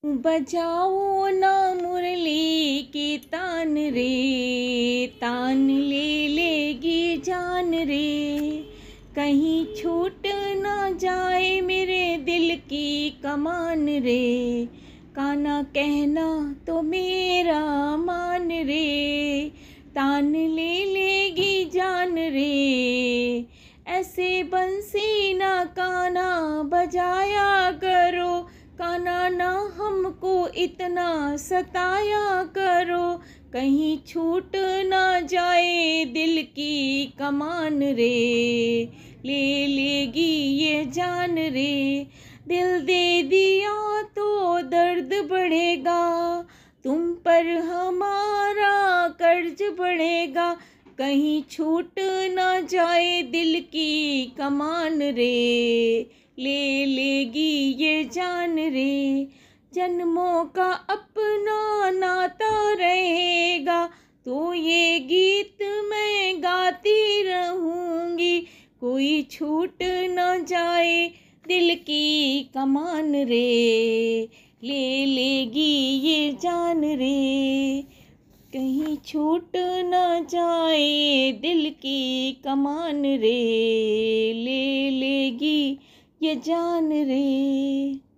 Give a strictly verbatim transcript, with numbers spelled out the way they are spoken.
बजाओ ना मुरली की तान रे, तान ले लेगी जान रे। कहीं छूट ना जाए मेरे दिल की कमान रे। काना कहना तो मेरा मान रे, तान ले लेगी जान रे। ऐसे बंसी ना काना बजाया करो, काना ना हमको इतना सताया करो। कहीं छूट ना जाए दिल की कमान रे, ले लेगी ये जान रे। दिल दे दिया तो दर्द बढ़ेगा, तुम पर हमारा कर्ज बढ़ेगा। कहीं छूट ना जाए दिल की कमान रे, ले लेगी ये जान रे। जन्मों का अपना नाता रहेगा, तो ये गीत मैं गाती रहूँगी। कोई छूट ना जाए दिल की कमान रे, ले लेगी ये जान रे। कहीं छूट ना जाए दिल की कमान रे, ले लेगी ये जान रे।